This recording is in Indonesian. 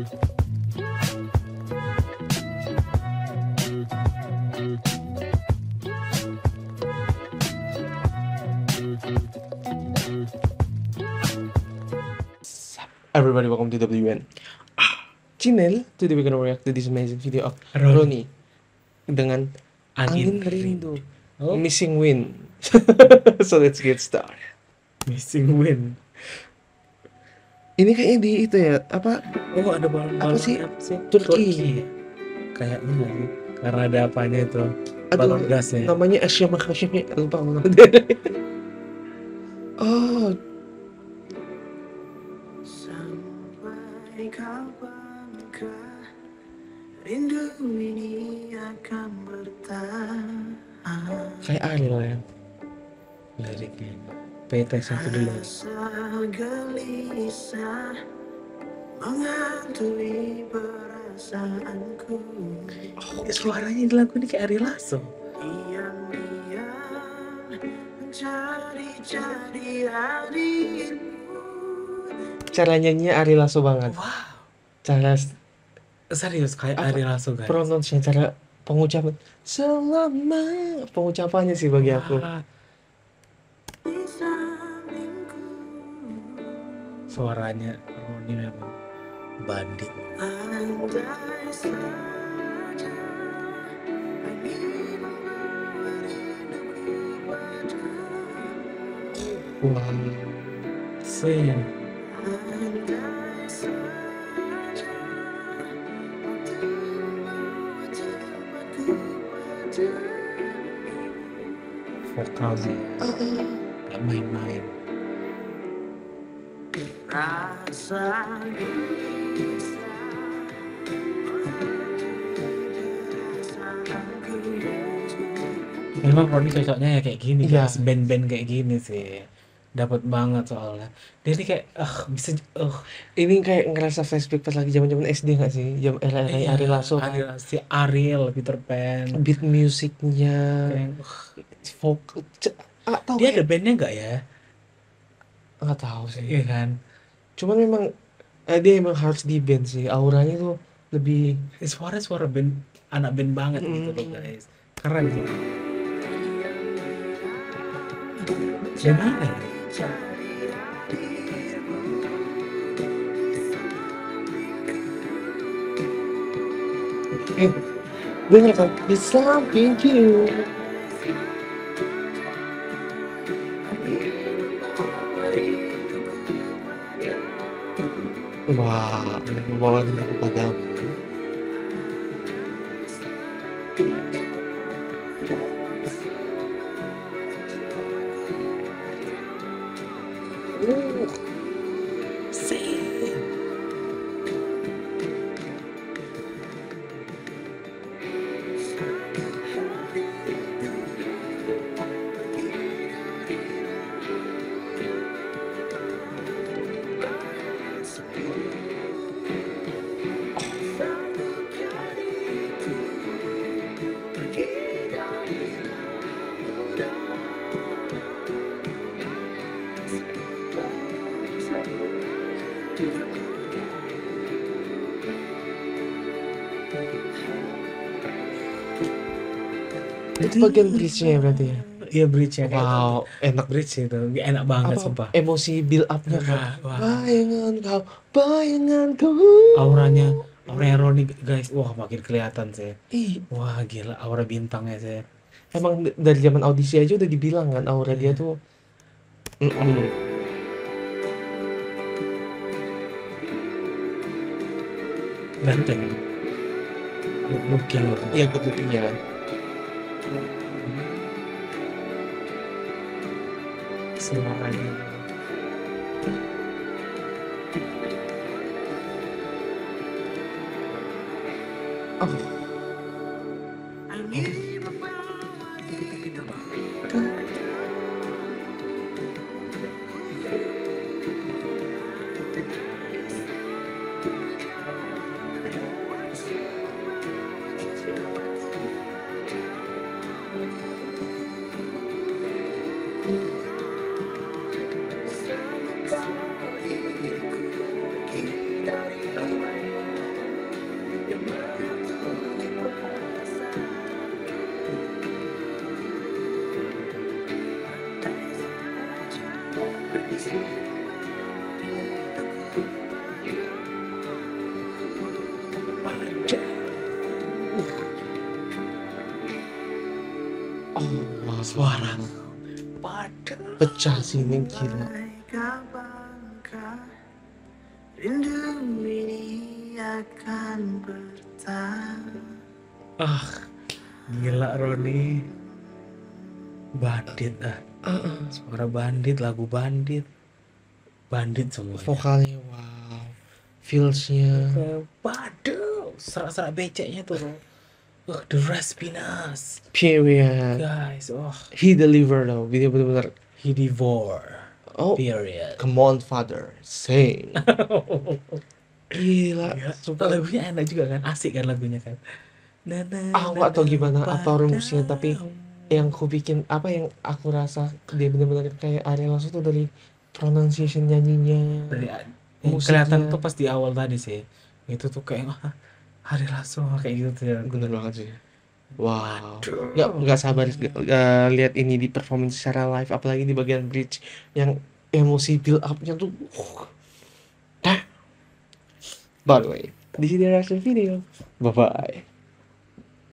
Everybody, welcome to WN channel. Today we're gonna react to this amazing video of Roni. Roni dengan Angin Rindu, Oh, Missing Wind. So let's get started. Missing Wind. Ini kayaknya di itu ya, apa? Oh, ada balon-balon Apa sih? apa sih? Turki. Kayaknya nggak sih? Karena ada apanya itu? Aduh, Balon gasnya. namanya Asia Makashimi, lupa aku nama. Oh, Sampai kapankah rindu ini akan bertahan? kayak Ariel ya. Liriknya. PT satu dulu. Rasa gelisah menghantui perasaanku. Suaranya di lagu ini kayak Ari Lasso. Diam-diam mencari-cari hadirmu. Cara nyanyinya Ari Lasso banget. Wow. Cara Serius kayak Apa? Ari Lasso guys. pronounce-nya, cara pengucapan. Selama pengucapannya sih bagi aku. Wah, Di sampingku suaranya Roni memang bandit. andai saja angin memberiku padamu. Wow. Sing. Andai saja waktu membawa tempatku padamu. Vokalnya gak main-main. Rasa gelisah perasaanku. Memang Roni cocoknya ya kayak gini Iya. guys, band-band kayak gini sih. Dapat banget soalnya. Dia ini kayak bisa Ini kayak ngerasa flashback pas lagi zaman-zaman SD nggak sih? Jam era iya, Ari Lasso. si Ariel, Peter Pan. Beat musiknya, Kayak, vokal, tahu dia ada kayak bandnya nggak ya? nggak tahu sih. Iya kan? Cuman memang dia emang harus di band sih. Auranya tuh lebih Suara band, anak band banget gitu loh guys. Keren sih. Gimana ya? bener kan? Di sampingku. Wah, membawa diriku padamu. Itu bagian bridge-nya berarti ya? Iya bridge-nya. Wow, enak. Bridge itu, enak banget sumpah. Emosi build up-nya kan. Wah. Bayanganku. Auranya Roni guys, wah makin kelihatan sih. Ih, Wah gila aura bintangnya sih. emang dari zaman audisi aja udah dibilang kan aura dia tuh. Ganteng. Looking. Iya, good looking-nya kan. Suaranya. Angin membawa hidupku. suara padahal pecah sih ini gila. Bangka rindu ini akan bertahan. gila Roni. Bandit suara bandit, lagu bandit semua. Vokalnya wow, feelsnya Waduh, serak-serak beceknya tuh Ron. The Raspinas period. guys. He deliver though, dia bener-bener He devour oh period. come on father sing. Gila Ya, sumpah. lagunya enak juga kan, asik kan lagunya kan. Aku nggak tahu gimana apa rumusnya, tapi yang aku bikin apa yang aku rasa dia bener-bener kayak Ari Lasso tuh dari pronunciation nyanyinya, dari musiknya. kelihatan tuh pas di awal tadi sih itu tuh kayak Hari Lasso kayak gitu tuh ya. Bener banget sih. Wow, Waduh. nggak sabar lihat ini di performance secara live, apalagi di bagian bridge yang emosi build up-nya tuh. By the way, this is the reaction video. Bye bye.